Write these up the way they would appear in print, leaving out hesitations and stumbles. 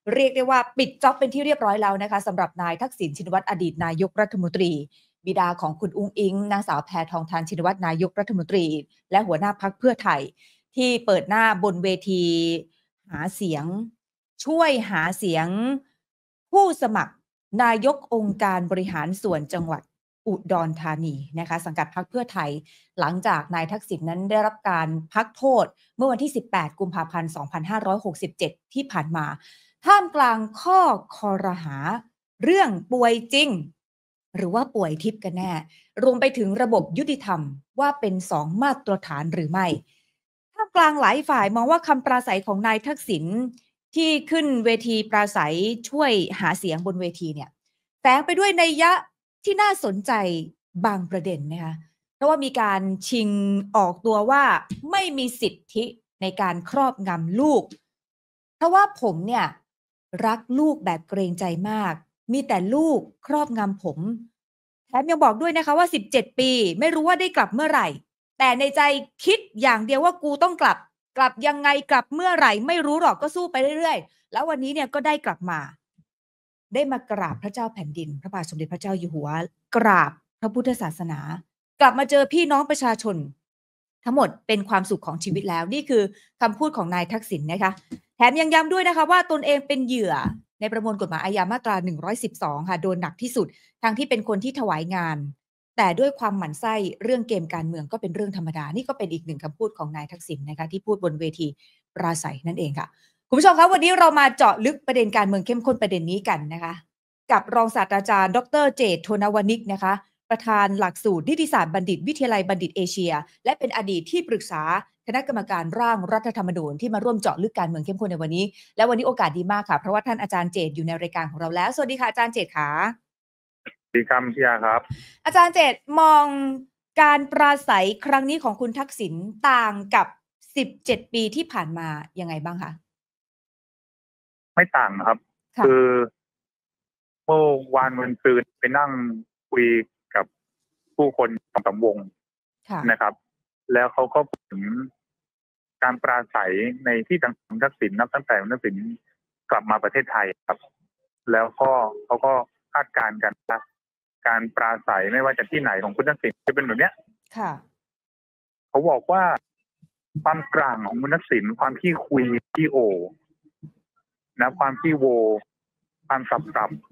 เรียกได้ว่าปิดจ็อบเป็นที่เรียบร้อยแล้วนะคะสำหรับนายทักษิณชินวัตรอดีตนายกรัฐมนตรีบิดาของคุณอุ๊งอิ๊งนางสาวแพทองธารชินวัตรนายกรัฐมนตรีและหัวหน้าพรรคเพื่อไทยที่เปิดหน้าบนเวทีหาเสียงช่วยหาเสียงผู้สมัครนายกองค์การบริหารส่วนจังหวัดอุดรธานีนะคะสังกัดพรรคเพื่อไทยหลังจากนายทักษิณนั้นได้รับการพักโทษเมื่อวันที่18กุมภาพันธ์2567ที่ผ่านมาท่ามกลางข้อคอรหาเรื่องป่วยจริงหรือว่าป่วยทิพย์กันแน่รวมไปถึงระบบยุติธรรมว่าเป็น2มาตรฐานหรือไม่ท่ามกลางหลายฝ่ายมองว่าคำปราศัยของนายทักษิณที่ขึ้นเวทีปราศัยช่วยหาเสียงบนเวทีเนี่ยแฝงไปด้วยนัยยะที่น่าสนใจบางประเด็นนะคะเพราะว่ามีการชิงออกตัวว่าไม่มีสิทธิในการครอบงำลูกเพราะว่าผมเนี่ยรักลูกแบบเกรงใจมากมีแต่ลูกครอบงำผมแถมยังบอกด้วยนะคะว่า17ปีไม่รู้ว่าได้กลับเมื่อไหร่แต่ในใจคิดอย่างเดียวว่ากูต้องกลับยังไงกลับเมื่อไหร่ไม่รู้หรอกก็สู้ไปเรื่อยๆแล้ววันนี้เนี่ยก็ได้กลับมาได้มากราบพระเจ้าแผ่นดินพระบาทสมเด็จพระเจ้าอยู่หัวกราบพระพุทธศาสนากลับมาเจอพี่น้องประชาชนทั้งหมดเป็นความสุขของชีวิตแล้วนี่คือคำพูดของนายทักษิณนะคะแถมยังย้ำด้วยนะคะว่าตนเองเป็นเหยื่อในประมวลกฎหมายอาญามาตรา112ค่ะโดนหนักที่สุดทั้งที่เป็นคนที่ถวายงานแต่ด้วยความหมั่นไส้เรื่องเกมการเมืองก็เป็นเรื่องธรรมดานี่ก็เป็นอีกหนึ่งคำพูดของนายทักษิณนะคะที่พูดบนเวทีปราศัยนั่นเองค่ะคุณผู้ชมครับวันนี้เรามาเจาะลึกประเด็นการเมืองเข้มข้นประเด็นนี้กันนะคะกับรองศาสตราจารย์ดร.เจต โทนวนิกนะคะประธานหลักสูตรนิติศาสตร์บัณฑิตวิทยาลัยบัณฑิตเอเชียและเป็นอดีตที่ปรึกษาคณะกรรมการร่างรัฐธรรมนูญที่มาร่วมเจาะลึกการเมืองเข้มข้นในวันนี้และวันนี้โอกาสดีมากค่ะเพราะว่าท่านอาจารย์เจตอยู่ในรายการของเราแล้วสวัสดีค่ะอาจารย์เจตค่ะสวัสดีครับพี่ยาครับอาจารย์เจตมองการปราศัยครั้งนี้ของคุณทักษิณต่างกับ17ปีที่ผ่านมายังไงบ้างคะไม่ต่างครับคือเมื่อวานวันซืนไปนั่งคุยกับผู้คน2-3 วงนะครับแล้วเขาก็พูดถึงการปราศัยในที่ต่างๆทักษิณนับตั้งแต่ทักษิณกลับมาประเทศไทยครับแล้วก็เขาก็คาดการณ์กันว่าการปราศัยไม่ว่าจะที่ไหนของคุณทักษิณจะเป็นแบบเนี้ยเขาบอกว่าความกลางของคุณทักษิณความขี้คุยขี้โอนะความขี้โวความสับ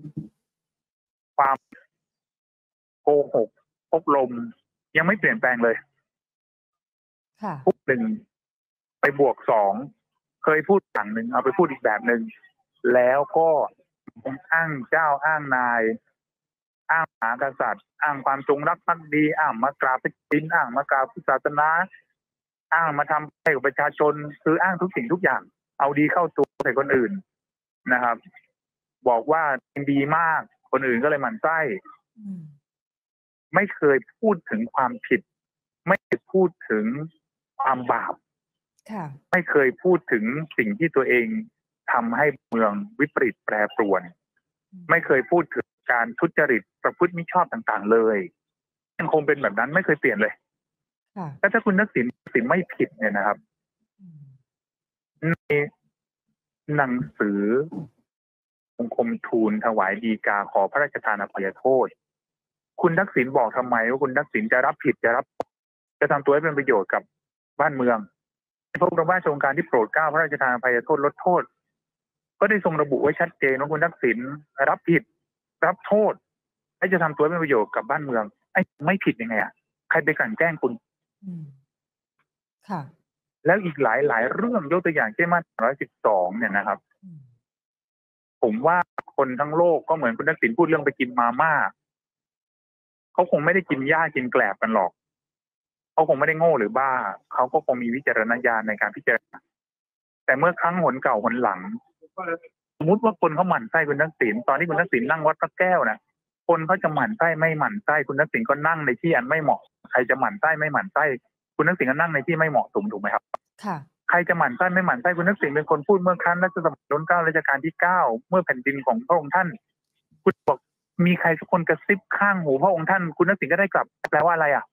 ความโกหกพกลมยังไม่เปลี่ยนแปลงเลยพูด1ไปบวก2เคยพูดอย่างหนึ่งเอาไปพูดอีกแบบหนึ่งแล้วก็อ้างเจ้าอ้างนายอ้างมหากษัตริย์อ้างความจงรักภักดีอ้างมากราบพระดินอ้างมากราบพุทธศาสนาอ้างมาทำให้กับประชาชนคืออ้างทุกสิ่งทุกอย่างเอาดีเข้าตัวใส่คนอื่นนะครับบอกว่าดีมากคนอื่นก็เลยหมั่นไส้ไม่เคยพูดถึงความผิดไม่เคยพูดถึงความบาปไม่เคยพูดถึงสิ่งที่ตัวเองทำให้เมืองวิปริตแปรปรวนไม่เคยพูดถึงการทุจริตประพฤติมิชอบต่างๆเลยยังคงเป็นแบบนั้นไม่เคยเปลี่ยนเลยถ้าคุณทักษิณไม่ผิดเนี่ยนะครับในหนังสือบังคมทูลถวายฎีกาขอพระราชทานอภัยโทษคุณทักษิณบอกทำไมว่าคุณทักษิณจะรับผิดจะทำตัวให้เป็นประโยชน์กับบ้านเมืองพระบรมราชโองการที่โปรดเกล้าพระราชทานอภัยโทษลดโทษก็ได้ทรงระบุไว้ชัดเจนว่าคุณทักษิณรับผิดรับโทษให้จะทำตัวเป็นประโยชน์กับบ้านเมืองไม่ผิดยังไงอ่ะใครไปกลั่นแกล้งคุณค่ะแล้วอีกหลายเรื่องยกตัวอย่างเช่นมาตรา112เนี่ยนะครับผมว่าคนทั้งโลกก็เหมือนคุณทักษิณพูดเรื่องไปกินมาม่าเขาคงไม่ได้กินหญ้ากินแกลบกันหรอกเขาคงไม่ได้โง่หรือบ้าเขาก็คงมีวิจารณญาณในการพิจารณาแต่เมื่อครั้งหนเก่าหนหลังสมมติว่าคนเขาหมั่นไส้คุณทักษิณตอนที่คุณทักษิณนั่งวัดพระแก้วนะคนเขาจะหมั่นไส้ไม่หมั่นไส้คุณทักษิณก็นั่งในที่อันไม่เหมาะใครจะหมั่นไส้ไม่หมั่นไส้คุณทักษิณก็นั่งในที่ไม่เหมาะสมถูกไหมครับค่ะใครจะหมั่นไส้ไม่หมั่นไส้คุณทักษิณเป็นคนพูดเมื่อครั้งรัชสมัยรัชกาลที่ 9เมื่อแผ่นดินของพระองค์ท่านคุณบอกมีใครสักคนกระซิบข้างหูพระองค์ท่านคุณทักษิณก็ได้กลับแปลว่าอะไรอ่ะ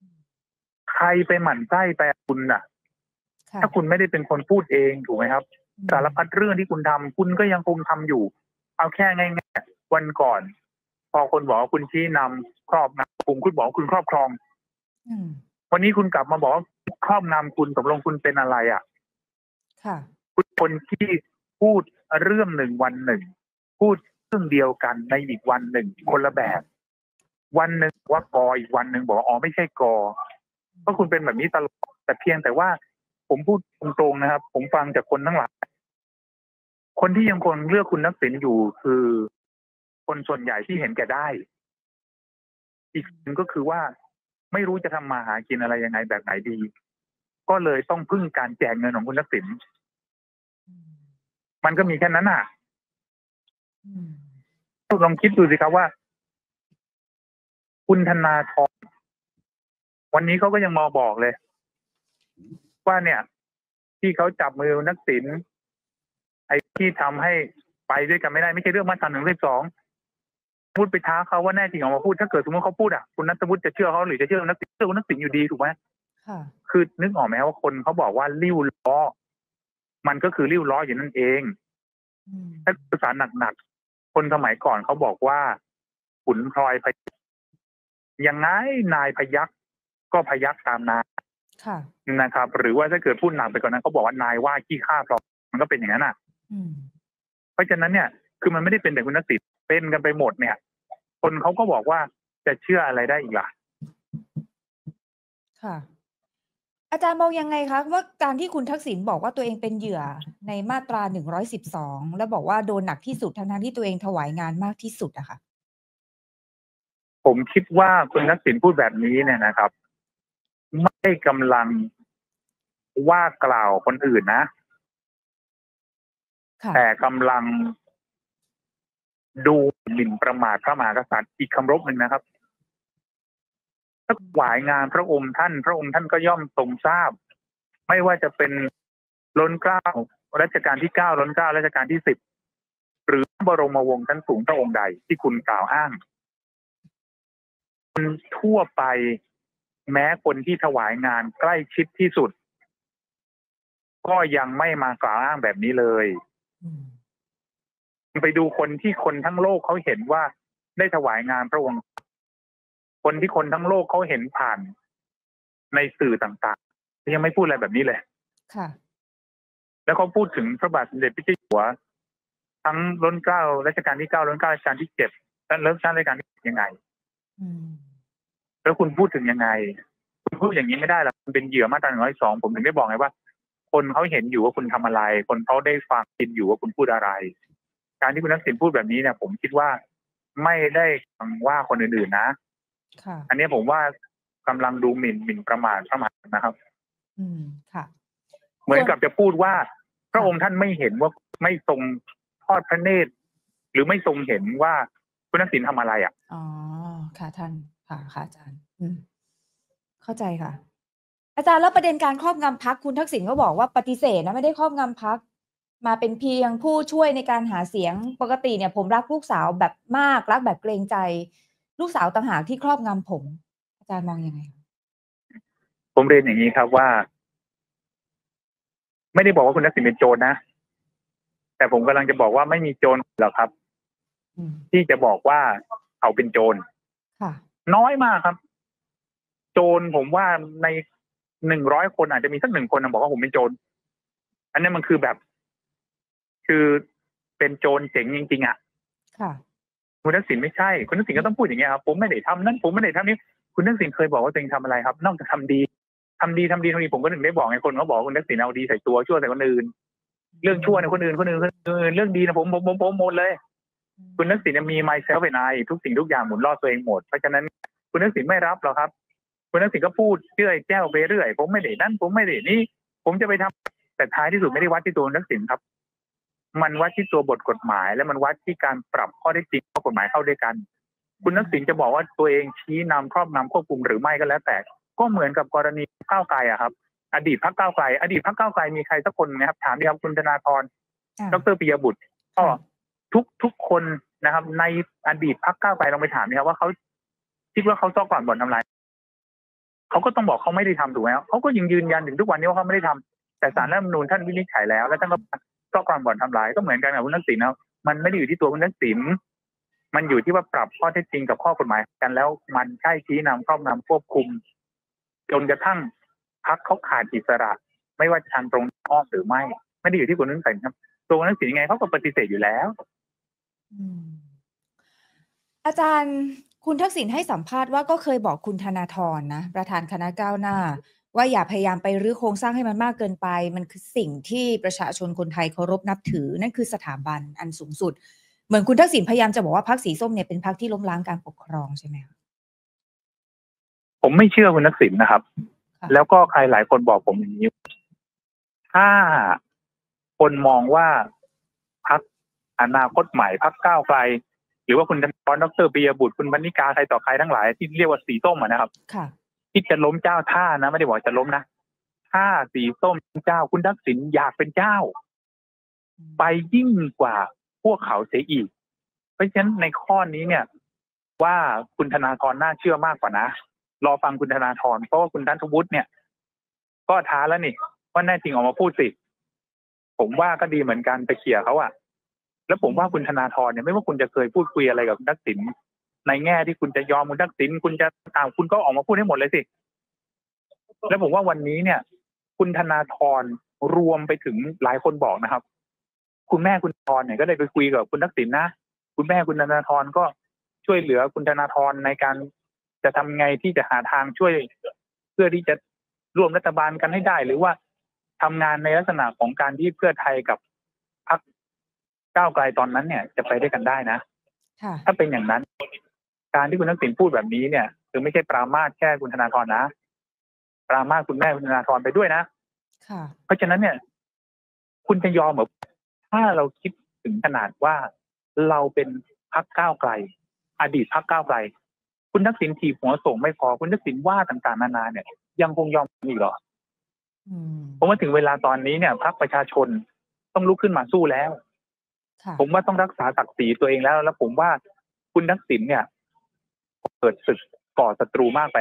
ใครไปหมั่นไส้แปลคุณน่ะถ้าคุณไม่ได้เป็นคนพูดเองถูกไหมครับสารพัดเรื่องที่คุณทำคุณก็ยังคงทำอยู่ เอาแค่ง่ายๆวันก่อน พอคนบอกว่าคุณชี้นำครอบงำคุณบอกว่าคุณครอบครองวันนี้คุณกลับมาบอกว่าครอบงำคุณตกลงคุณเป็นอะไรอ่ะค่ะคุณคนที่พูดเรื่องหนึ่งวันหนึ่งพูดเรื่องเดียวกันในอีกวันหนึ่งคนละแบบวันหนึ่งว่ากออีกวันหนึ่งบอกอ๋อไม่ใช่กอก็คุณเป็นแบบนี้ตลอดแต่เพียงแต่ว่าผมพูดตรงๆนะครับผมฟังจากคนทั้งหลายคนที่ยังคงเลือกคุณทักษิณอยู่คือคนส่วนใหญ่ที่เห็นแก่ได้อีกหนึ่งก็คือว่าไม่รู้จะทำมาหากินอะไรยังไงแบบไหนดีก็เลยต้องพึ่งการแจกเงินของคุณทักษิณมันก็มีแค่นั้นอ่ะลองคิดดูสิครับว่าคุณธนาธรวันนี้เขาก็ยังมาบอกเลยว่าเนี่ยที่เขาจับมือทักษิณไอ้ที่ทำให้ไปด้วยกันไม่ได้ไม่ใช่เรื่องมาตรา112พูดไปท้าเขาว่าแน่จริงออกมาพูดถ้าเกิดสมมติเขาพูดอ่ะคุณณัฐวุฒิจะเชื่อเขาหรือจะเชื่อคุณทักษิณอยู่ดีถูกไหมคือนึกออกไหมว่าคนเขาบอกว่าริ้วล้อมันก็คือริ้วล้ออยู่นั่นเองถ้าภาษาหนักๆคนสมัยก่อนเขาบอกว่าขุนพลอยพยัคฆ์ยังไงนายพยัคฆ์ก็พยัคฆ์ตามนายนะครับหรือว่าถ้าเกิดพูดหนักไปกว่านั้นเขาบอกว่านายว่าขี้ข้าพร้อมมันก็เป็นอย่างนั้นอ่ะเพราะฉะนั้นเนี่ยคือมันไม่ได้เป็นแต่คุณทักษิณเป็นกันไปหมดเนี่ยคนเขาก็บอกว่าจะเชื่ออะไรได้อีกล่ะค่ะอาจารย์มองยังไงคะว่าการที่คุณทักษิณบอกว่าตัวเองเป็นเหยื่อในมาตรา112แล้วบอกว่าโดนหนักที่สุดทั้งที่ตัวเองถวายงานมากที่สุดอะค่ะผมคิดว่าคุณทักษิณพูดแบบนี้เนี่ยนะครับไม่กำลังว่ากล่าวคนอื่นนะแต่กำลังดูหมิ่นประมาทพระมหากษัตริย์อีกคำรบหนึ่งนะครับถ้าถวายงานพระองค์ท่านก็ย่อมทรงทราบไม่ว่าจะเป็นล้นเกล้ารัชกาลที่9ล้นเกล้ารัชกาลที่10หรือบรมวงศ์ชั้นสูงพระองค์ใดที่คุณกล่าวอ้างคนทั่วไปแม้คนที่ถวายงานใกล้ชิดที่สุดก็ยังไม่มากล่าวอ้างแบบนี้เลยไปดูคนที่คนทั้งโลกเขาเห็นว่าได้ถวายงานพระองค์คนที่คนทั้งโลกเขาเห็นผ่านในสื่อต่างๆยังไม่พูดอะไรแบบนี้เลยค่ะแล้วเขาพูดถึงพระบาทสมเด็จพระเจ้าอยู่หัวทั้งล้นเกล้ารัชกาลที่9ล้นเกล้ารัชกาลที่7และรัชกาลที่ยังไงแล้วคุณพูดถึงยังไงคุณพูดอย่างนี้ไม่ได้หรอกคุณเป็นเหยื่อมาตรา112ผมถึงได้บอกไงว่าคนเขาเห็นอยู่ว่าคุณทำอะไรคนเขาได้ฟังกินอยู่ว่าคุณพูดอะไรการที่คุณทักษิณพูดแบบนี้เนี่ยผมคิดว่าไม่ได้ฟังว่าคนอื่นๆนะอันนี้ผมว่ากำลังดูหมิ่นประมาทนะครับค่ะเหมือนกับจะพูดว่าพระองค์ท่านไม่เห็นว่าไม่ทรงทอดพระเนตรหรือไม่ทรงเห็นว่าคุณทักษิณทำอะไรอ่ะอ๋อค่ะท่านค่ะอาจารย์เข้าใจค่ะอาจารย์แล้วประเด็นการครอบงำพรรคคุณทักษิณก็บอกว่าปฏิเสธนะไม่ได้ครอบงำพรรคมาเป็นเพียงผู้ช่วยในการหาเสียงปกติเนี่ยผมรักลูกสาวแบบมากรักแบบเกรงใจลูกสาวต่างหากที่ครอบงำผมอาจารย์มองยังไงผมเรียนอย่างนี้ครับว่าไม่ได้บอกว่าคุณทักษิณเป็นโจรนะแต่ผมกำลังจะบอกว่าไม่มีโจรหรอกครับที่จะบอกว่าเขาเป็นโจรน้อยมากครับโจรผมว่าใน100คนอาจจะมีสัก1คนบอกว่าผมเป็นโจรอันนี้มันคือแบบคือเป็นโจรเจ๋งจริงๆอ่ะคุณทักษิณไม่ใช่คุณทักษิณก็ต้องพูดอย่างเงี้ยครับผมไม่ได้ทำนั้นผมไม่ได้ทำนี้คุณทักษิณเคยบอกว่าตัวเองทำอะไรครับนอกจากทำดีผมก็ถึงได้บอกไงคนเขาบอกคุณทักษิณเอาดีใส่ตัวชั่วใส่คนอื่นเรื่องชั่วในคนอื่นเรื่องดีนะผมหมดเลยคุณทักษิณมี myself and I ทุกสิ่งทุกอย่างหมุนรอบตัวเองหมดเพราะฉะนั้นคุณทักษิณไม่รับหรอกครับคุณทักษิณก็พูดเรื่อยแจ้วไปเรื่อยผมไม่ได้นั่นผมไม่ได้นี่ผมจะไปทำแต่ท้ายที่สุดไม่ได้วัดที่ตัวคุณทักษิณครับมันวัดที่ตัวบทกฎหมายและมันวัดที่การปรับข้อได้จริงข้อกฎหมายเข้าด้วยกันคุณทักษิณจะบอกว่าตัวเองชี้นำครอบนำควบคุมหรือไม่ก็แล้วแต่ก็เหมือนกับกรณีก้าวไกลอะครับอดีตพรรคก้าวไกลมีใครสักคนนะครับถามดิครับคุณธนาธรดร.ปิยบุตรก็ทุกคนนะครับในอดีตพรรคก้าวไกลลองไปถามดิครับว่าเขาคิดว่าเขาซ่อก่อนบ่อนทำลายเขาก็ต้องบอกเขาไม่ได้ทำถูกไหมเขาก็ยังยืนยันถึงทุกวันนี้ว่าเขาไม่ได้ทำแต่ศาลรัฐธรรมนูญท่านวินิจฉัยแล้วท่านก็เพราะความบ่อนทำลายก็เหมือนกันกับคุณทักษิณนะมันไม่ได้อยู่ที่ตัวคุณทักษิณมันอยู่ที่ว่าปรับข้อเท็จจริงกับข้อกฎหมายกันแล้วมันใช่ชี้นำครอบงำควบคุมจนกระทั่งพรรคเขาขาดอิสระไม่ว่าทางตรงอ้อมหรือไม่ได้อยู่ที่คุณทักษิณครับตัวคุณทักษิณยังไงเขาก็ปฏิเสธอยู่แล้วอาจารย์คุณทักษิณให้สัมภาษณ์ว่าก็เคยบอกคุณธนาธรนะประธานคณะก้าวหน้าว่าอย่าพยายามไปรื้อโครงสร้างให้มันมากเกินไปมันคือสิ่งที่ประชาชนคนไทยเคารพนับถือนั่นคือสถาบันอันสูงสุดเหมือนคุณทักษิณพยายามจะบอกว่าพรรคสีส้มเนี่ยเป็นพรรคที่ล้มล้างการปกครองใช่ไหมคะผมไม่เชื่อคุณทักษิณนะครับแล้วก็ใครหลายคนบอกผมอย่างนี้ถ้าคนมองว่าพรรคอนาคตใหม่พรรคก้าวไกลหรือว่าคุณธนาธรดร.ปิยบุตรคุณพรรณิกาใครต่อใครทั้งหลายที่เรียกว่าสีส้มนะครับที่จะล้มเจ้าท่านะไม่ได้บอกจะล้มนะถ้าสีส้มเจ้าคุณทักษิณอยากเป็นเจ้าไปยิ่งกว่าพวกเขาเสียอีกเพราะฉะนั้นในข้อนี้เนี่ยว่าคุณธนาธรน่าเชื่อมากกว่านะรอฟังคุณธนาธรเพราะว่าคุณนัทวุฒิเนี่ยก็ท้าแล้วนี่ว่าแน่จริงออกมาพูดสิผมว่าก็ดีเหมือนกันไปเขี่ยเขาอะแล้วผมว่าคุณธนาธรเนี่ยไม่ว่าคุณจะเคยพูดคุยอะไรกับคุณทักษิณในแง่ที่คุณจะยอมคุณทักษิณคุณจะคุณก็ออกมาพูดให้หมดเลยสิแล้วผมว่าวันนี้เนี่ยคุณธนาธรรวมไปถึงหลายคนบอกนะครับคุณแม่คุณธนาธรเนี่ยก็ได้ไปคุยกับคุณทักษิณนะคุณแม่คุณธนาธรก็ช่วยเหลือคุณธนาธรในการจะทำไงที่จะหาทางช่วยเพื่อที่จะร่วมรัฐบาลกันให้ได้หรือว่าทำงานในลักษณะของการที่เพื่อไทยกับพรรคก้าวไกลตอนนั้นเนี่ยจะไปได้กันได้นะถ้าเป็นอย่างนั้นการที่คุณทักษิณพูดแบบนี้เนี่ยคือไม่ใช่ปรามาสแค่คุณธนาธรนะปรามาสคุณแม่คุณธนาธรไปด้วยนะเพราะฉะนั้นเนี่ยคุณจะยอมเหรอถ้าเราคิดถึงขนาดว่าเราเป็นพรรคก้าวไกลอดีตพรรคก้าวไกลคุณทักษิณถีบหัวส่งไม่พอคุณทักษิณว่าต่างๆนานาเนี่ยยังคงยอมอีกเหรอผมว่าถึงเวลาตอนนี้เนี่ยพรรคประชาชนต้องลุกขึ้นมาสู้แล้วผมว่าต้องรักษาศักดิ์ศรีตัวเองแล้วผมว่าคุณทักษิณเนี่ยเปิดศึกก่อศัตรูมากไป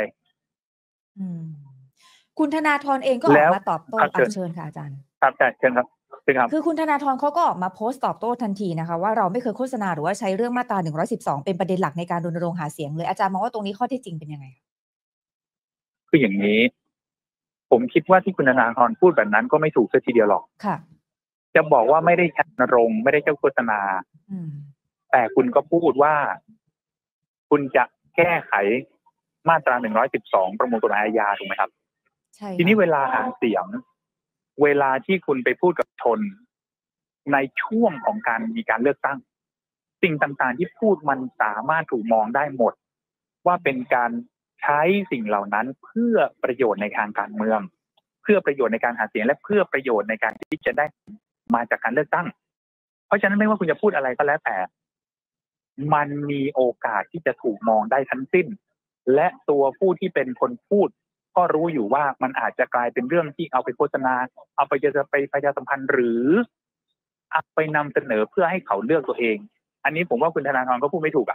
คุณธนาธรเองก็ออกมาตอบโต้เชิญค่ะอาจารย์ครับเชิญครับคือคุณธนาธรเขาก็ออกมาโพสต์ตอบโต้ทันทีนะคะว่าเราไม่เคยโฆษณาหรือว่าใช้เรื่องมาตรา112เป็นประเด็นหลักในการรณรงค์หาเสียงเลยอาจารย์มองว่าตรงนี้ข้อเท็จจริงเป็นยังไงคืออย่างนี้ผมคิดว่าที่คุณธนาธรพูดแบบนั้นก็ไม่ถูกซะทีเดียวหรอกค่ะจะบอกว่าไม่ได้รณรงค์ไม่ได้เจ้าโฆษณาแต่คุณก็พูดว่าคุณจะแก้ไขมาตรา112ประมวลกฎหมายอาญาถูกไหมครับใช่ทีนี้เวลาหาเสียงเวลาที่คุณไปพูดกับชนในช่วงของการมีการเลือกตั้งสิ่งต่างๆที่พูดมันสามารถถูกมองได้หมดว่าเป็นการใช้สิ่งเหล่านั้นเพื่อประโยชน์ในทางการเมืองเพื่อประโยชน์ในการหาเสียงและเพื่อประโยชน์ในการที่จะได้มาจากการเลือกตั้งเพราะฉะนั้นไม่ว่าคุณจะพูดอะไรก็แล้วแต่มันมีโอกาสที่จะถูกมองได้ทั้งสิ้นและตัวผู้ที่เป็นคนพูดก็รู้อยู่ว่ามันอาจจะกลายเป็นเรื่องที่เอาไปโฆษณาเอาไปจะไปประชาสัมพันธ์หรือเอาไปนำเสนอเพื่อให้เขาเลือกตัวเองอันนี้ผมว่าคุณธนาธรก็พูดไม่ถูก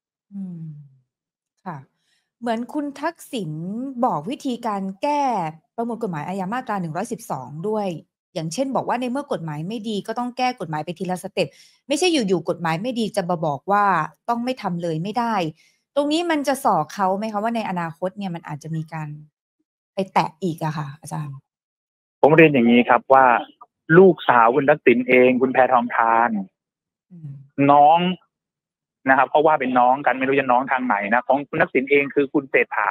ค่ะเหมือนคุณทักษิณบอกวิธีการแก้ประมวลกฎหมายอาญามาตรา112ด้วยอย่างเช่นบอกว่าในเมื่อกฎหมายไม่ดีก็ต้องแก้กฎหมายไปทีละสเต็ปไม่ใช่อยู่ๆกฎหมายไม่ดีจะมาบอกว่าต้องไม่ทำเลยไม่ได้ตรงนี้มันจะส่อเขาไหมคะว่าในอนาคตเนี่ยมันอาจจะมีการไปแตะอีกอะค่ะอาจารย์ผมเรียนอย่างนี้ครับว่าลูกสาวคุณทักษิณเองคุณแพทองธารน้องนะครับเพราะว่าเป็นน้องกันไม่รู้จะน้องทางไหนนะของคุณทักษิณเองคือคุณเศรษฐา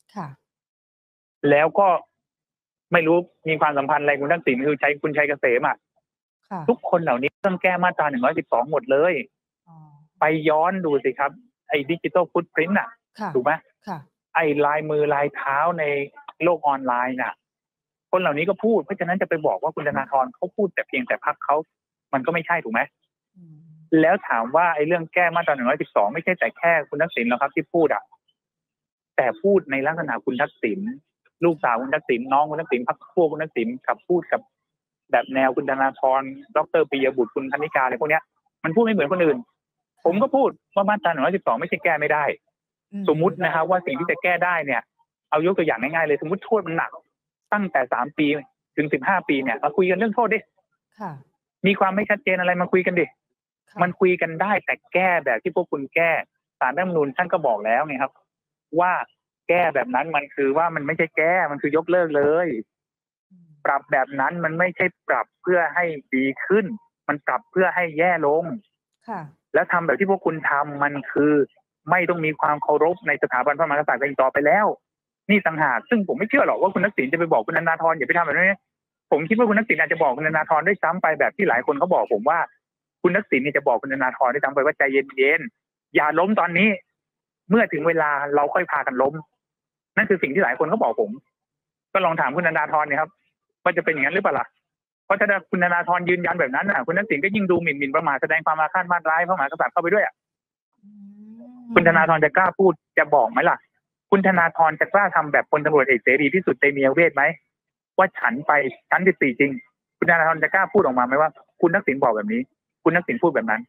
แล้วก็ไม่รู้มีความสัมพันธ์อะไรคุณทักษิณคือคุณชัยเกษมอ่ะทุกคนเหล่านี้ต้องแก้มาตรา112หมดเลยไปย้อนดูสิครับไอ้ดิจิตอลฟุตพริ้นท์อ่ะถูกไหมไอ้ลายมือลายเท้าในโลกออนไลน์น่ะคนเหล่านี้ก็พูดเพราะฉะนั้นจะไปบอกว่าคุณธนาธรเขาพูดแต่เพียงแต่พรรคเขามันก็ไม่ใช่ถูกไหมแล้วถามว่าไอ้เรื่องแก้มาตรา112ไม่ใช่แต่แค่คุณทักษิณหรอกครับที่พูดอ่ะแต่พูดในลักษณะคุณทักษิณลูกสาวคุณทักษิณน้องคุณทักษิณพรรคพวกคุณทักษิณกับพูดกับแบบแนวคุณธนาธรดร.ปิยบุตรคุณพรรณิกาอะไรพวกเนี้ยมันพูดไม่เหมือนคนอื่นผมก็พูดว่ามาตรา112ไม่ใช่แก้ไม่ได้สมมุตินะครับว่าสิ่งที่จะแก้ได้เนี่ยเอายกตัวอย่างง่ายๆเลยสมมุติโทษมันหนักตั้งแต่3 ปีถึง15 ปีเนี่ยมาคุยกันเรื่องโทษดิมีความไม่ชัดเจนอะไรมาคุยกันดิมันคุยกันได้แต่แก้แบบที่พวกคุณแก้ศาลรัฐธรรมนูญท่านก็บอกแล้วไงครับว่าแก้แบบนั้นมันคือว่ามันไม่ใช่แก้มันคือยกเลิกเลยปรับแบบนั้นมันไม่ใช่ปรับเพื่อให้ดีขึ้นมันปรับเพื่อให้แย่ลงแล้วทำแบบที่พวกคุณทำมันคือไม่ต้องมีความเคารพในสถาบันพระมหากษัตริย์อีกต่อไปแล้วนี่ต่างหากซึ่งผมไม่เชื่อหรอกว่าคุณทักษิณจะไปบอกคุณธนาธรอย่าไปทำแบบนี้ผมคิดว่าคุณทักษิณอาจจะบอกคุณธนาธรด้วยซ้ำไปแบบที่หลายคนเขาบอกผมว่าคุณทักษิณจะบอกคุณธนาธรด้วยซ้ำไปว่าใจเย็นๆอย่าล้มตอนนี้เมื่อถึงเวลาเราค่อยพากันล้มนั่นคือสิ่งที่หลายคนเขาบอกผมก็ลองถามคุณธนาธรเนี่ยครับว่าจะเป็นอย่างนั้นหรือเปล่าล่ะเพราะถ้าคุณธนาธรยืนยันแบบนั้นคุณทักษิณก็ยิ่งดูหมิ่นประมาทแสดงความอาฆาตมาตร้ายพระมหากษัตริย์เข้าไปด้วยคุณธนาธรจะกล้าพูดจะบอกไหมล่ะคุณธนาธรจะกล้าทำแบบพลตำรวจเอกเสรีพิสุทธิ์เตมียเวทไหมว่าฉันไปชั้น14จริงคุณธนาธรจะกล้าพูดออกมาไหมว่าคุณทักษิณบอกแบบนี้คุณทักษิณพูดแบบนั้น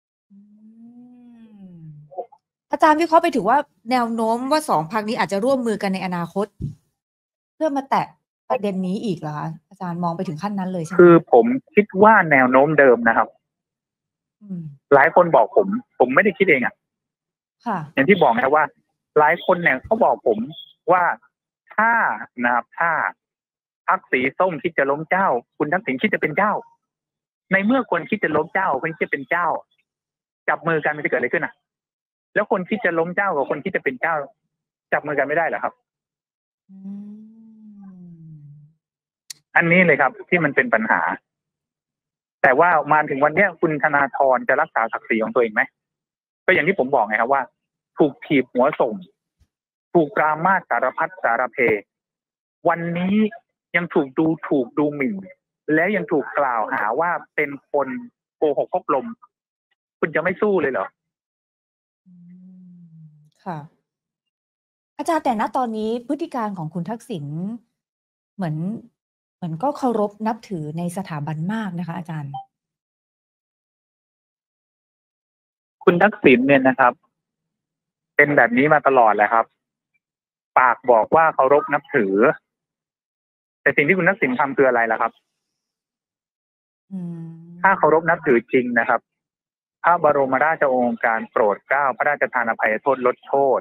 อาจารย์วิเคราะห์ไปถึงว่าแนวโน้มว่าสองพรรคนี้อาจจะร่วมมือกันในอนาคตเพื่อมาแตะประเด็นนี้อีกเหรอคะอาจารย์มองไปถึงขั้นนั้นเลยใช่ไหมคือผมคิดว่าแนวโน้มเดิมนะครับหลายคนบอกผมไม่ได้คิดเองอย่างที่บอกนะว่าหลายคนเนี่ยเขาบอกผมว่าถ้านะครับถ้าพรรคสีส้มคิดจะล้มเจ้าคุณทักษิณคิดจะเป็นเจ้าในเมื่อคนคิดจะล้มเจ้าคนคิดจะเป็นเจ้าจับมือกันมันจะเกิดอะไรขึ้นแล้วคนคิดจะล้มเจ้ากับคนคิดจะเป็นเจ้าจับมือกันไม่ได้เหรอครับอันนี้เลยครับที่มันเป็นปัญหาแต่ว่ามาถึงวันนี้คุณธนาธรจะรักษาศักดิ์ศรีของตัวเองไหมก็อย่างที่ผมบอกไงครับว่าถูกถีบหัวส่งถูกปรามาสสารพัดสารเพวันนี้ยังถูกดูหมิ่นและยังถูกกล่าวหาว่าเป็นคนโกหกพกลมคุณจะไม่สู้เลยเหรอค่ะอาจารย์แต่ณตอนนี้พฤติการของคุณทักษิณเหมือนก็เคารพนับถือในสถาบันมากนะคะอาจารย์คุณทักษิณเนี่ยนะครับเป็นแบบนี้มาตลอดแหละครับปากบอกว่าเคารพนับถือแต่สิ่งที่คุณทักษิณทำคืออะไรล่ะครับถ้าเคารพนับถือจริงนะครับพระบรมราชโองการโปรดเกล้าพระราชทานอภัยโทษลดโทษ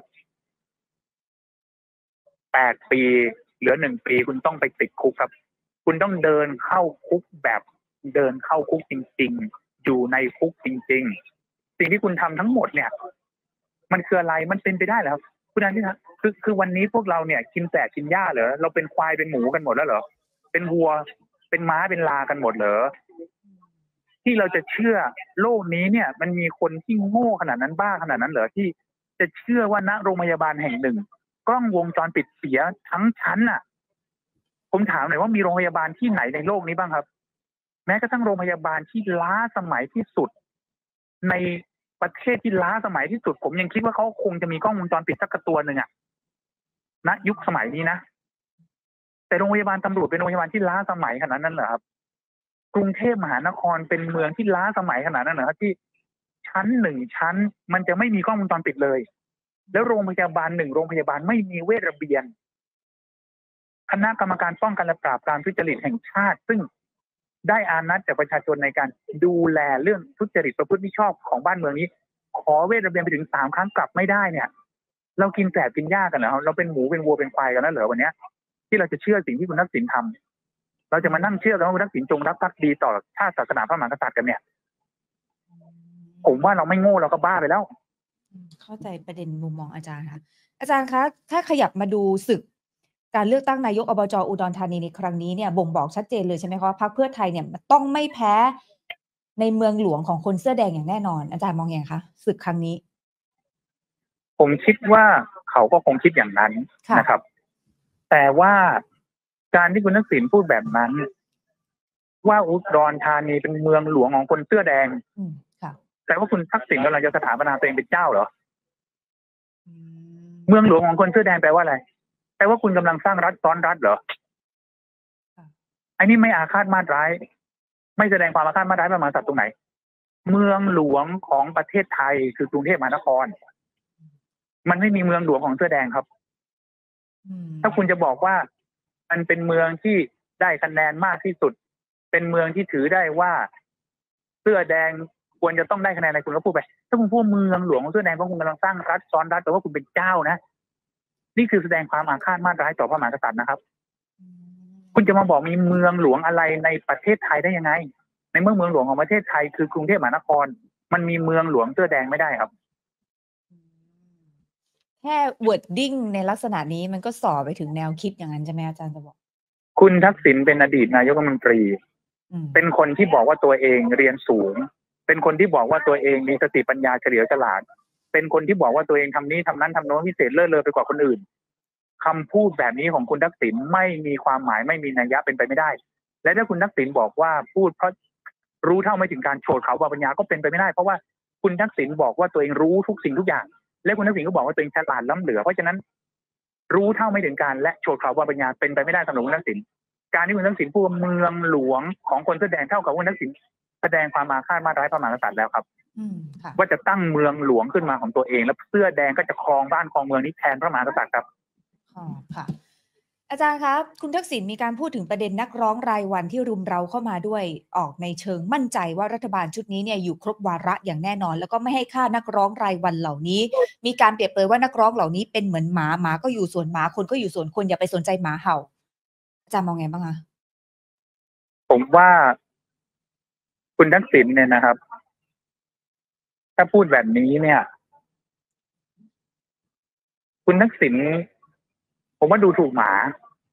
8 ปีเหลือ1 ปีคุณต้องไปติดคุกครับคุณต้องเดินเข้าคุกแบบเดินเข้าคุกจริงๆอยู่ในคุกจริงๆสิ่งที่คุณทำทั้งหมดเนี่ยมันคืออะไรมันเป็นไปได้แล้วคุณอันนี้นะคือวันนี้พวกเราเนี่ยกินแต่กินหญ้าเหรอเราเป็นควายเป็นหมูกันหมดแล้วเหรอเป็นวัวเป็นม้าเป็นลากันหมดเหรอที่เราจะเชื่อโลกนี้เนี่ยมันมีคนที่โง่ขนาดนั้นบ้าขนาดนั้นเหรอที่จะเชื่อว่าณโรงพยาบาลแห่งหนึ่งกล้องวงจรปิดเสียทั้งชั้นผมถามหน่อยว่ามีโรงพยาบาลที่ไหนในโลกนี้บ้างครับแม้กระทั่งโรงพยาบาลที่ล้าสมัยที่สุดในประเทศที่ล้าสมัยที่สุดผมยังคิดว่าเขาคงจะมีกล้องวงจรปิดสักตัวหนึ่งณยุคสมัยนี้นะแต่โรงพยาบาลตำรวจเป็นโรงพยาบาลที่ล้าสมัยขนาดนั้นเหรอครับกรุงเทพมหานครเป็นเมืองที่ล้าสมัยขนาดนั้นเหรอครับที่ชั้น1 ชั้นมันจะไม่มีกล้องวงจรปิดเลยแล้วโรงพยาบาล1 โรงพยาบาลไม่มีเวชระเบียนคณะกรรมการป้องกันและปราบปรามทุจริตแห่งชาติซึ่งได้อานัดจากประชาชนในการดูแลเรื่องทุจริตประพฤติมิชอบของบ้านเมืองนี้ขอเวชระเบียนไปถึง3 ครั้งกลับไม่ได้เนี่ยเรากินแกลบกินหญ้ากันเหรอเราเป็นหมูเป็นวัวเป็นควายกันแล้วเหรอวันนี้ที่เราจะเชื่อสิ่งที่คุณทักษิณทำเราจะมานั่งเชื่อกันว่าคุณทักษิณจงรักภักดีต่อชาติศาสนาพระมหากษัตริย์กันเนี่ยผมว่าเราไม่โง่เราก็บ้าไปแล้วเข้าใจประเด็นมุมมองอาจารย์ค่ะอาจารย์คะถ้าขยับมาดูศึกการเลือกตั้งนายกอบจ.อุดรธานีในครั้งนี้เนี่ยบ่งบอกชัดเจนเลยใช่ไหมคะว่าพรรคเพื่อไทยเนี่ยต้องไม่แพ้ในเมืองหลวงของคนเสื้อแดงอย่างแน่นอนอาจารย์มองอย่างไรคะศึกครั้งนี้ผมคิดว่าเขาก็คงคิดอย่างนั้นนะครับแต่ว่าการที่คุณทักษิณพูดแบบนั้นว่าอุดรธานีเป็นเมืองหลวงของคนเสื้อแดงแต่ว่าคุณทักษิณกำลังจะสถาปนาตัวเองเป็นเจ้าเหรอเมืองหลวงของคนเสื้อแดงแปลว่าอะไรแปลว่าคุณกำลังสร้างรัฐซ้อนรัฐเหรออันนี้ไม่อาฆาตมาตร้ายไม่แสดงความอาฆาตมาตร้ายพระมหากษัตริย์ตรงไหนเมืองหลวงของประเทศไทยคือกรุงเทพมหานครมันไม่มีเมืองหลวงของเสื้อแดงครับถ้าคุณจะบอกว่ามันเป็นเมืองที่ได้คะแนนมากที่สุดเป็นเมืองที่ถือได้ว่าเสื้อแดงควรจะต้องได้คะแนนอะไรคุณก็พูดไปถ้าคุณพูดเมืองหลวงของเสื้อแดงก็คุณกำลังสร้างรัฐซ้อนรัฐแต่ว่าคุณเป็นเจ้านะนี่คือแสดงความอาฆาตมาตร้ายต่อพระมหากษัตริย์นะครับคุณจะมาบอกมีเมืองหลวงอะไรในประเทศไทยได้ยังไงในเมืองหลวงของประเทศไทยคือกรุงเทพมหานครมันมีเมืองหลวงเสื้อแดงไม่ได้ครับแค่ wording ในลักษณะนี้มันก็ส่อไปถึงแนวคิดอย่างนั้นใช่ไหมอาจารย์จะบอกคุณทักษิณเป็นอดีตนายกรัฐมนตรีเป็นคนที่บอกว่าตัวเองเรียนสูงเป็นคนที่บอกว่าตัวเองมีสติปัญญาเฉลียวฉลาดเป็นคนที่บอกว่าตัวเองทำนี้ทำนั้นทำโน้นพิเศษเลิศเลอไปกว่าคนอื่นคำพูดแบบนี้ของคุณทักษิณไม่มีความหมายไม่มีนัยยะเป็นไปไม่ได้และถ้าคุณทักษิณบอกว่าพูดเพราะรู้เท่าไม่ถึงการโฉดเขาว่าปัญญาก็เป็นไปไม่ได้เพราะว่าคุณทักษิณบอกว่าตัวเองรู้ทุกสิ่งทุกอย่างและคุณทักษิณก็บอกว่าตัวเองฉลาดล้ำเหลือเพราะฉะนั้นรู้เท่าไม่ถึงการและโฉดเขาว่าปัญญาเป็นไปไม่ได้สำหรับคุณทักษิณการที่คุณทักษิณพูดว่าเมืองหลวงของคนเสื้อแดงเท่ากับคุณทักษิณแสดงความอาฆาตมาตร้ายพระมหากษัตริย์แล้วครับว่าจะตั้งเมืองหลวงขึ้นมาของตัวเองแล้วเสื้อแดงก็จะครองบ้านครองเมืองนี้แทนพระมหากษัตริย์ครับค่ะอาจารย์ครับคุณทักษิณมีการพูดถึงประเด็นนักร้องรายวันที่รุมเร้าเข้ามาด้วยออกในเชิงมั่นใจว่ารัฐบาลชุดนี้เนี่ยอยู่ครบวาระอย่างแน่นอนแล้วก็ไม่ให้ค่านักร้องรายวันเหล่านี้มีการเปรียบเปรยว่านักร้องเหล่านี้เป็นเหมือนหมาหมาก็อยู่ส่วนหมาคนก็อยู่ส่วนคนอย่าไปสนใจหมาเห่าอาจารย์มองไงบ้างคะผมว่าคุณทักษิณเนี่ยนะครับถ้าพูดแบบนี้เนี่ยคุณทักษิณผมว่าดูถูกหมา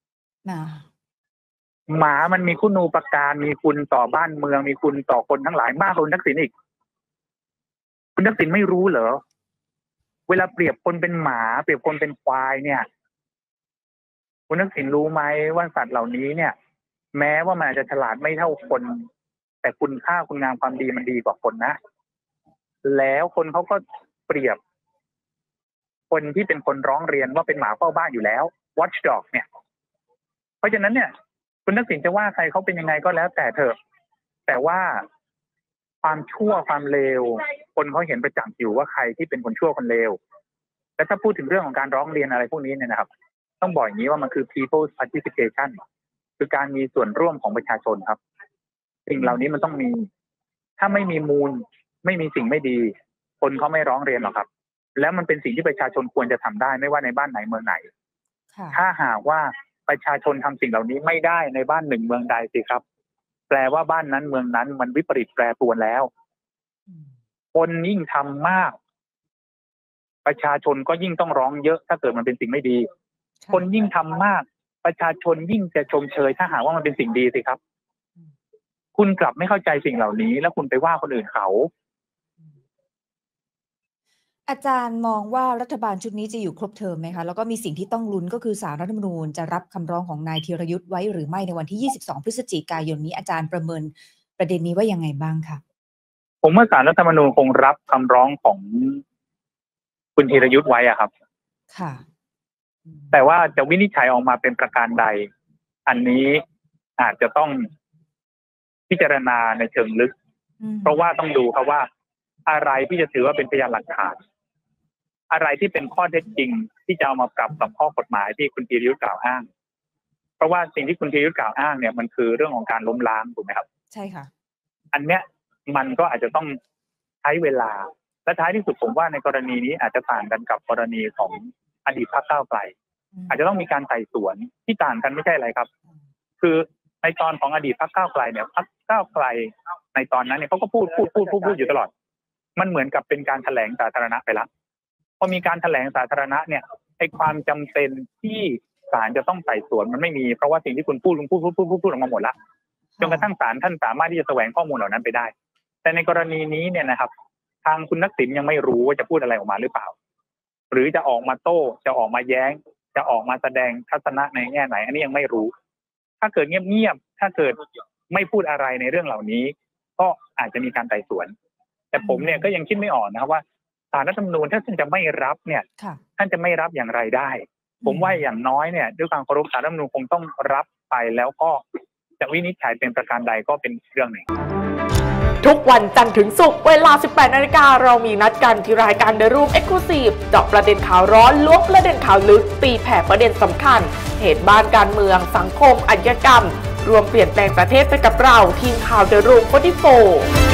มันมีคุณูปการมีคุณต่อบ้านเมืองมีคุณต่อคนทั้งหลายมากกว่าคุณทักษิณอีกคุณทักษิณไม่รู้เหรอเวลาเปรียบคนเป็นหมาเปรียบคนเป็นควายเนี่ยคุณทักษิณรู้ไหมว่าสัตว์เหล่านี้เนี่ยแม้ว่ามันอาจจะฉลาดไม่เท่าคนแต่คุณค่าคุณงามความดีมันดีกว่าคนนะแล้วคนเขาก็เปรียบคนที่เป็นคนร้องเรียนว่าเป็นหมาเฝ้าบ้านอยู่แล้ว watchdog เนี่ยเพราะฉะนั้นเนี่ยคุณทักษิณจะว่าใครเขาเป็นยังไงก็แล้วแต่เถอะแต่ว่าความชั่วความเลวคนเขาเห็นประจักษ์อยู่ว่าใครที่เป็นคนชั่วคนเลวและถ้าพูดถึงเรื่องของการร้องเรียนอะไรพวกนี้เนี่ยนะครับต้องบอกอย่างนี้ว่ามันคือ people's participation คือการมีส่วนร่วมของประชาชนครับสิ่งเหล่านี้มันต้องมีถ้าไม่มีมูลไม่มีสิ่งไม่ดีคนเขาไม่ร้องเรียนหรอกครับแล้วมันเป็นสิ่งที่ประชาชนควรจะทำได้ไม่ว่าในบ้านไหนเมืองไหนถ้าหากว่าประชาชนทำสิ่งเหล่านี้ไม่ได้ในบ้านหนึ่งเมืองใดสิครับแปลว่าบ้านนั้นเมืองนั้นมันวิปริตแปรปรวนแล้วคนยิ่งทำมากประชาชนก็ยิ่งต้องร้องเยอะถ้าเกิดมันเป็นสิ่งไม่ดีคนยิ่งทำมากประชาชนยิ่งจะชมเชยถ้าหากว่ามันเป็นสิ่งดีสิครับคุณกลับไม่เข้าใจสิ่งเหล่านี้แล้วคุณไปว่าคนอื่นเขาอาจารย์มองว่ารัฐบาลชุดนี้จะอยู่ครบเทอมไหมคะแล้วก็มีสิ่งที่ต้องลุ้นก็คือศาลรัฐธรรมนูญจะรับคำร้องของนายธีรยุทธ์ไว้หรือไม่ในวันที่22พฤศจิกายนนี้อาจารย์ประเมินประเด็นนี้ว่ายังไงบ้างคะผมว่าศาลรัฐธรรมนูญคงรับคำร้องของคุณธีรยุทธ์ไว้อะครับค่ะแต่ว่าจะวินิจฉัยออกมาเป็นประการใดอันนี้อาจจะต้องพิจารณาในเชิงลึกเพราะว่าต้องดูครับว่าอะไรที่จะถือว่าเป็นพยานหลักฐานอะไรที่เป็นข้อเท็จจริงที่จะเอามาปรับกับข้อกฎหมายที่คุณธีรยุทธ์กล่าวอ้างเพราะว่าสิ่งที่คุณธีรยุทธ์กล่าวอ้างเนี่ยมันคือเรื่องของการล้มล้างถูกไหมครับใช่ค่ะอันเนี้ยมันก็อาจจะต้องใช้เวลาและท้ายที่สุดผมว่าในกรณีนี้อาจจะต่างกันกับกรณีของอดีตพรรคก้าวไกลอาจจะต้องมีการไต่สวนที่ต่างกันไม่ใช่อะไรครับคือในตอนของอดีตพรรคก้าวไกลเนี่ยพรรคก้าวไกลในตอนนั้นเนี่ยเขาก็พูดอยู่ตลอดมันเหมือนกับเป็นการแถลงสาธารณะไปแล้วพอมีการแถลงสาธารณะเนี่ยไอ้ความจำเป็นที่ศาลจะต้องไต่สวนมันไม่มีเพราะว่าสิ่งที่คุณพูดออกมาหมดแล้วจนกระทั่งศาลท่านสามารถที่จะแสวงข้อมูลเหล่านั้นไปได้แต่ในกรณีนี้เนี่ยนะครับทางคุณทักษิณยังไม่รู้ว่าจะพูดอะไรออกมาหรือเปล่าหรือจะออกมาโต้จะออกมาแย้งจะออกมาแสดงทัศนะในแง่ไหนอันนี้ยังไม่รู้ถ้าเกิดเงียบถ้าเกิดไม่พูดอะไรในเรื่องเหล่านี้ก็อาจจะมีการไต่สวนแต่ผมเนี่ยก็ยังคิดไม่ออกนะครับว่าศาลรัฐธรรมนูญถ้าท่านจะไม่รับเนี่ยท่านจะไม่รับอย่างไรได้ผมว่าอย่างน้อยเนี่ยด้วยความเคารพศาลรัฐธรรมนูญคงต้องรับไปแล้วก็จะวินิจฉัยเป็นประการใดก็เป็นเรื่องหนึ่งทุกวันจันทร์ถึงศุกร์เวลา 18 นาฬิกาเรามีนัดกันที่รายการ The Room Exclusive เจาะประเด็นข่าวร้อนล้วงประเด็นข่าวลึกตีแผ่ประเด็นสำคัญเหตุบ้านการเมืองสังคมอาชญากรรมรวมเปลี่ยนแปลงประเทศไปกับเราทีมข่าว The Room 44